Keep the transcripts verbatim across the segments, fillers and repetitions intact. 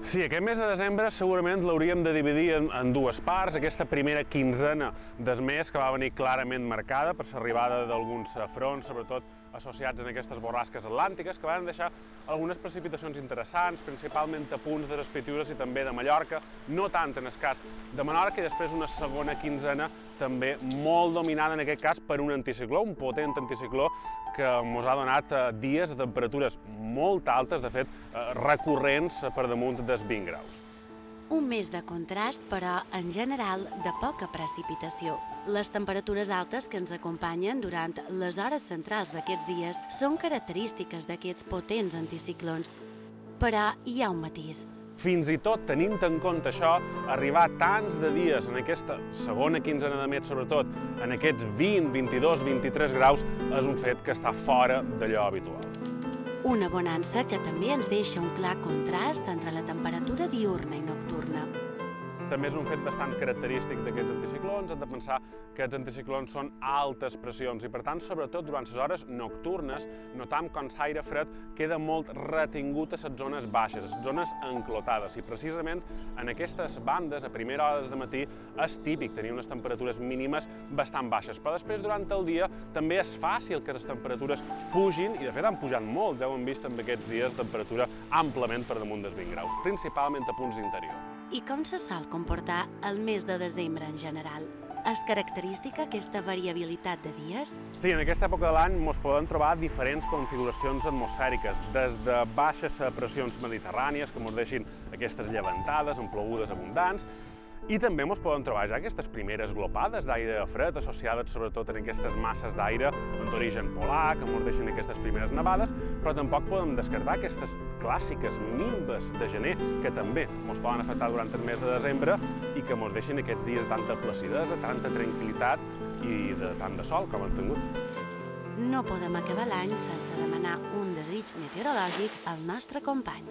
Sí, aquest mes de desembre segurament l'hauríem de dividir en, en dues parts. Aquesta primera quinzena del mes que va venir clarament marcada per l'arribada d'alguns fronts, sobretot associats en aquestes borrasques atlàntiques, que van deixar algunes precipitacions interessants, principalment a punts de les Pitiüses i també de Mallorca, no tant en el cas de Menorca, i després una segona quinzena també molt dominada en aquest cas per un anticicló, un potent anticicló que ens ha donat dies de temperatures molt altes, de fet recurrents per damunt dels vint graus. Un mes de contrast, però, en general, de poca precipitació. Les temperatures altes que ens acompanyen durant les hores centrals d'aquests dies són característiques d'aquests potents anticiclons. Però hi ha un matís. Fins i tot, tenint en compte això, arribar tants de dies en aquesta segona quinzena de mes, sobretot, en aquests vint, vint-i-dos, vint-i-tres graus, és un fet que està fora d'allò habitual. Una bonança que també ens deixa un clar contrast entre la temperatura diürna i nocturna. També és un fet bastant característic d'aquests anticiclons. Hem de pensar que aquests anticiclons són altes pressions i, per tant, sobretot durant les hores nocturnes, notam com l'aire fred queda molt retingut a les zones baixes, les zones enclotades. I precisament en aquestes bandes, a primera hora de matí, és típic tenir unes temperatures mínimes bastant baixes. Però després, durant el dia, també és fàcil que les temperatures pugin, i de fet han pujat molt, ja ho hem vist en aquests dies, temperatura amplament per damunt dels vint graus, principalment a punts d'interior. I com se sol comportar el mes de desembre en general? És característica aquesta variabilitat de dies? Sí, en aquesta època de l'any ens poden trobar diferents configuracions atmosfèriques, des de baixes pressions mediterrànies, que ens deixin aquestes llevantades amb plogudes abundants, i també ens poden trobar ja aquestes primeres glopades d'aire fred associades sobretot en aquestes masses d'aire d'origen polar, que ens deixen aquestes primeres nevades, però tampoc podem descartar aquestes clàssiques nimbes de gener que també ens poden afectar durant el mes de desembre i que ens deixen aquests dies de tanta placidesa, tanta tranquil·litat i de tant de sol com hem tingut. No podem acabar l'any sense demanar un desig meteorològic al nostre company.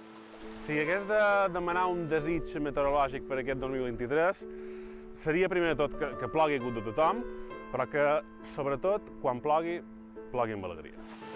Si hagués de demanar un desig meteorològic per aquest dos mil vint-i-tres, seria primer de tot que, que plogui a gust de tothom, però que, sobretot, quan plogui, plogui amb alegria.